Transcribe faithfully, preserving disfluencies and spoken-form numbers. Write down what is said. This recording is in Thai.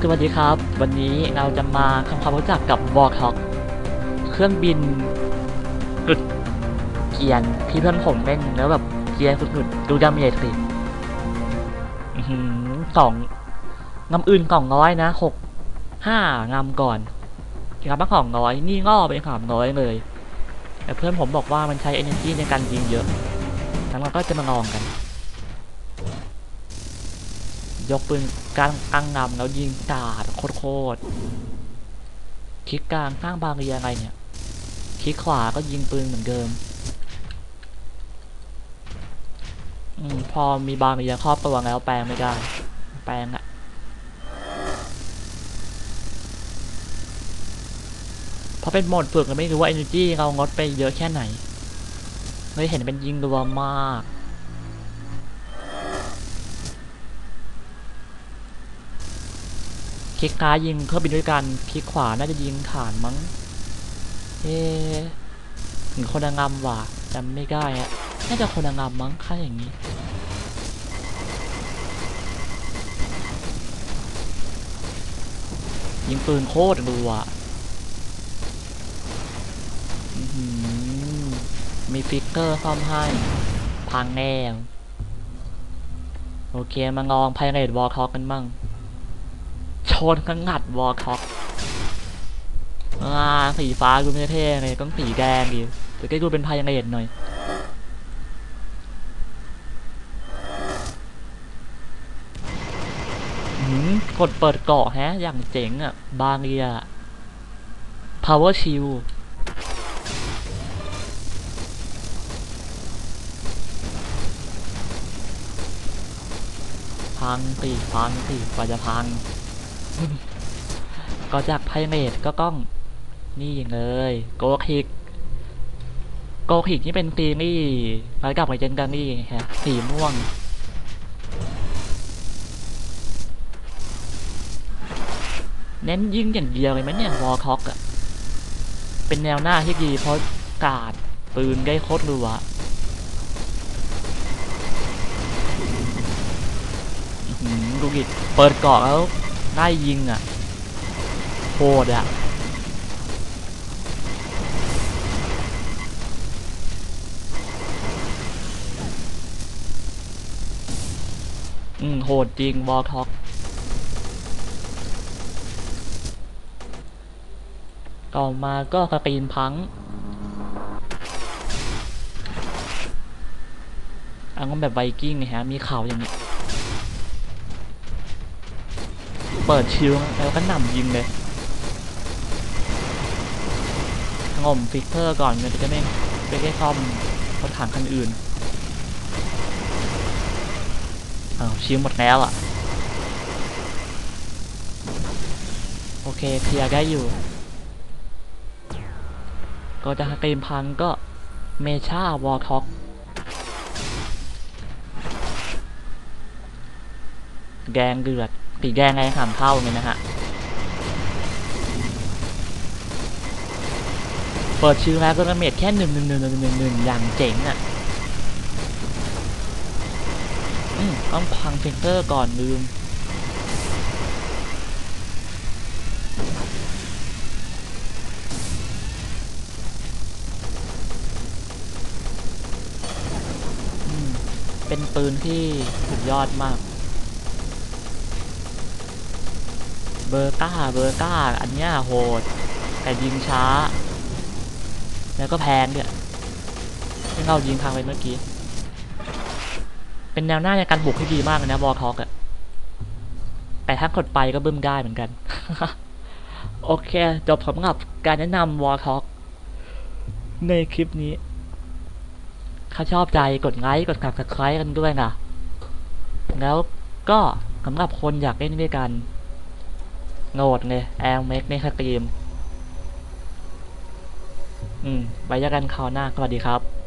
สวัสดีครับวันนี้เราจะมาทำความรู้จักกับ Warthog เครื่องบินสุดเกรียนที่เพื่อนผมเล่นแล้วแบบเกรียนสุดๆดูดาเมจสิสองงำอื่นสองร้อยนะหกห้างำก่อนครับมาสองร้อยนี่ง่อไปสามร้อยเลยแต่เพื่อนผมบอกว่ามันใช้ energy ในการยิงเยอะทั้งเราก็จะมาลองกันยกปืนกลางกลางงำแล้วยิงดาดโคตรๆคลิกกลางสร้างบาเรียอะไรเนี่ยคลิกขวาก็ยิงปืนเหมือนเดิมอืมพอมีบาเรียครอบตัวแล้วแปลงไม่ได้แปลงอะพอเป็นโหมดฝึกเราไม่รู้ว่า energy เรางดไปเยอะแค่ไหนเลยเห็นเป็นยิงรัวมากคลิกซ้ายยิงเครื่องบินด้วยกันคลิกขวาน่าจะยิงฐานมั้งเอ๊ะถึงคนงามว่ะจำไม่ได้อะน่าจะคนงามมั้งค่าอย่างนี้ยิงปืนโคตรรัวมีฟิกเกอร์ซ่อมให้พังแน่โอเคมาลองไพเรตวอลท็อกกันมั่งชนกังงัดวอลท็อกอ่าสีฟ้าดูไม่เท่เลยต้องสีแดงดิจะได้ดูเป็นไพเรตหน่อยกดเปิดเกาะแฮะอย่างเจ๋งอ่ะบางเรีย power shield พังสิพังสิกว่าจะพัง ก็จากไพเรตก็ต้องนี่เลยโกคิกโกคิกนี่เป็นซีรีส์ร้อยกับไอเจนกันนี่ฮะสีม่วงเน้นยิงอย่างเดียวเลยไหมเนี่ยวอลท็อกอะเป็นแนวหน้าที่ดีเพราะกาดปืนได้โคตรรัวดูดิเปิดเกาะแล้วได้ยิงอ่ะโหดอ่ะอืมโหดจริงวอลท็อกต่อมาก็สตรีนพังอันนั้นแบบไวกิ้งนะฮะมีข่าวอย่างนี้เปิดชิลแล้วก็หนำยิงเลยงมฟิกเตอร์ก่อนมันจะไม่ไปแค่ซ่อมรถถังคันอื่นอ้าวชิลหมดแล้วอ่ะโอเคเคลียร์ได้อยู่ก็จะเกมพังก็เมชาวอลท็อกแดงเดือดสีแดงไงสามเท่าเลยนะฮะเปิดชื่อแล้วก็ระเมิดแค่หนึ่งหนึ่งหนึ่งหนึ่งหนึ่งหนึ่งอย่างเจ๋งอ่ะอืมต้องพังเฟนเตอร์ก่อนลืมเป็นปืนที่สุดยอดมากเบอร์ก้าเบอร์ก้าอันนี้โหดแต่ยิงช้าแล้วก็แพงเนี่ยที่เรายิงทางไปเมื่อกี้เป็นแนวหน้าในการบุกที่ดีมากเลยนะวอลท็อกอะแต่ถ้ากดไปก็บึ้มได้เหมือนกัน โอเคจบสำหรับการแนะนำวอลท็อกในคลิปนี้ถ้าชอบใจกดไลค์กด ซับสไครบ์ กันด้วยนะแล้วก็สำหรับคนอยากเล่นด้วยกันโหลดเลยแอลเมกในสตรีมอืมไว้เจอกันคราวหน้าสวัสดีครับ